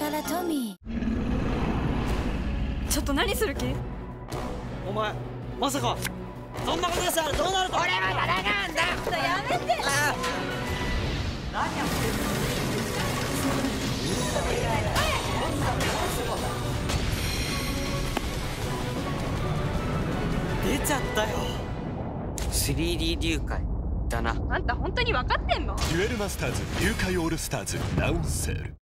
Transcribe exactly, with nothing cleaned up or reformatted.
からトミー。 ちょっと何する気？ お前まさかそんなことしたらどうなるか。俺は戦うんだ。 ちょっとやめて。 何やってんの。出ちゃったよ。 スリーディー 流解だな。 あんた本当に分かってんの？ デュエルマスターズ流解オールスターズナウンセール。